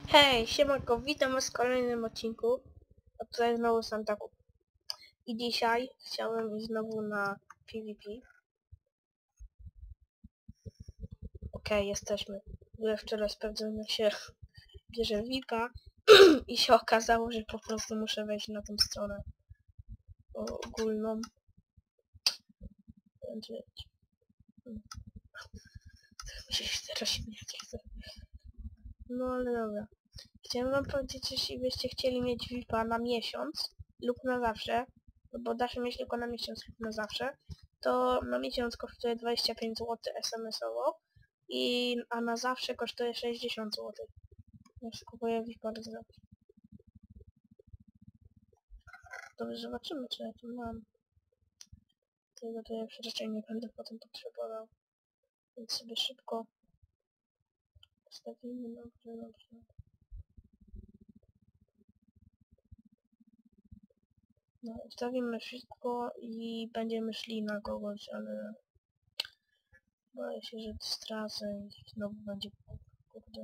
Hej, siemanko, witam was w kolejnym odcinku. A tutaj znowu Santaku. I dzisiaj chciałem iść znowu na PvP. Okej, jesteśmy. Byłem wczoraj sprawdzałem, jak się bierze VIP-a i się okazało, że po prostu muszę wejść na tą stronę ogólną. Będzie... Mi się teraz śmiać chce. No ale dobra. Chciałem wam powiedzieć, jeśli byście chcieli mieć VIP-a na miesiąc lub na zawsze, no bo da się mieć tylko na miesiąc lub na zawsze, to na miesiąc kosztuje 25 zł SMS-owo, a na zawsze kosztuje 60 zł. Więc kupuję VIP-a do zawsze. Dobrze, zobaczymy, co ja tu mam. Tego to ja już raczej nie będę potem potrzebował. Więc sobie szybko postawimy, dobrze. No, ustawimy wszystko i będziemy szli na kogoś, ale boję się, że stracę i znowu będzie kurde.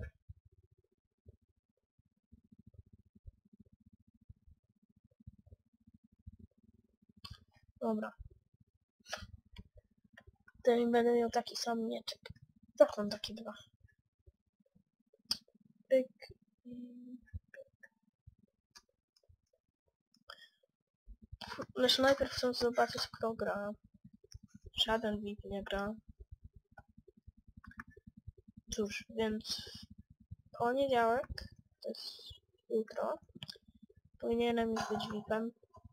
Dobra. Tutaj będę miał taki sam mieczek. To są takie dwa. Pyk. Lecz najpierw chcę zobaczyć, kto gra. Żaden VIP nie gra. Cóż, więc poniedziałek, to jest jutro, powinienem już być VIP-em.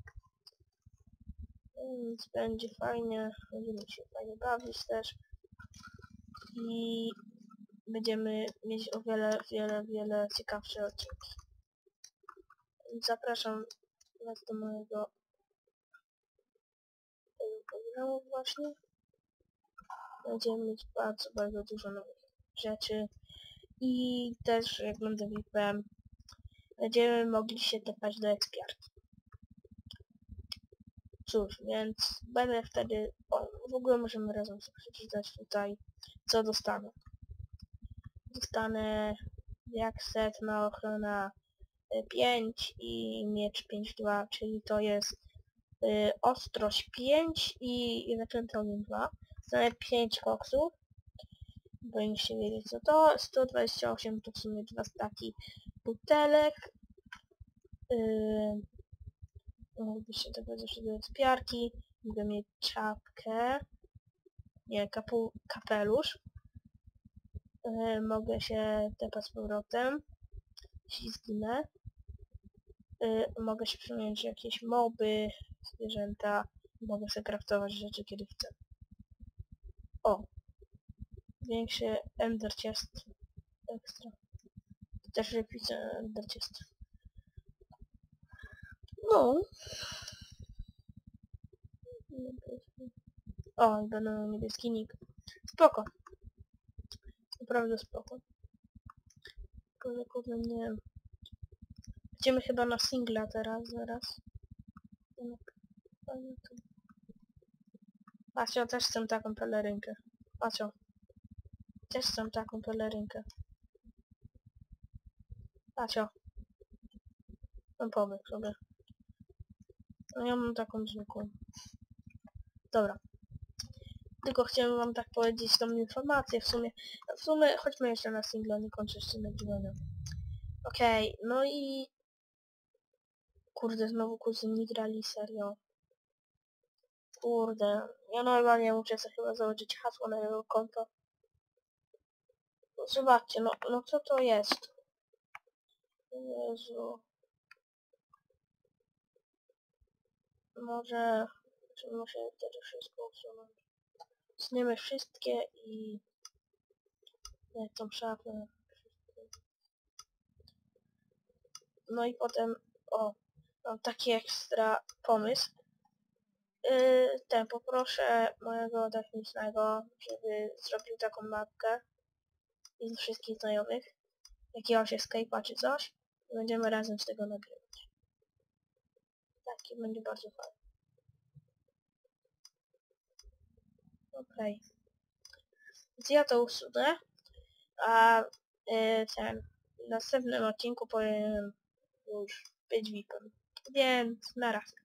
Więc będzie fajnie, będziemy się fajnie bawić też. I będziemy mieć o wiele ciekawsze odcinki. Zapraszam was do mojego programu właśnie. Będziemy mieć bardzo dużo nowych rzeczy. I też, jak będę VIP-em, będziemy mogli się tepać do ekspiarki. Cóż, więc będę wtedy... O, w ogóle możemy razem sobie przeczytać tutaj, co dostanę. Dostanę jak setna ochrona 5 i miecz 5-2, czyli to jest ostrość 5 i zaklęty ogień 2. Dostanę 5 koksów. Powinniście wiedzieć co to. 128 to w sumie 2 staki butelek. Moglibyście tego jeszcze do ekspiarki. Mogę mieć czapkę. Nie, kapelusz. Mogę się tepać z powrotem. Jeśli zginę. Mogę się przemienić jakieś moby, zwierzęta. Mogę sobie craftować rzeczy kiedy chcę. O! Większy ender chest. Ekstra. Też repiszę ender chest. No. O, będę miał niebieski nick. Spoko. Naprawdę spoko. Kurde, nie wiem. Idziemy chyba na singla teraz, zaraz. Patrzcie, też chcę taką pelerynkę. Patrzcie. Też chcę taką pelerynkę. Patrzcie. Mam pomysł sobie. No ja mam taką zwykłą. Dobra. Tylko chciałem wam tak powiedzieć tą informację w sumie chodźmy jeszcze na singla, nie kończę jeszcze nagrywania. Okej, no i... Kurde, znowu kuzyni grali, serio. Kurde, ja normalnie muszę sobie chyba założyć hasło na jego konto. Zobaczcie, no co to jest? Jezu. Może muszę wtedy wszystko usunąć. Zniemy wszystkie i... tą szafę. No i potem... O, mam taki ekstra pomysł. Poproszę mojego technicznego, żeby zrobił taką mapkę i wszystkich znajomych, jakiegoś Escape'a czy coś, i będziemy razem z tego nagrywać. Taki będzie bardzo fajny. Okej. Więc ja to usunę, a następnym odcinku powinien już być VIP-em. Więc na razie.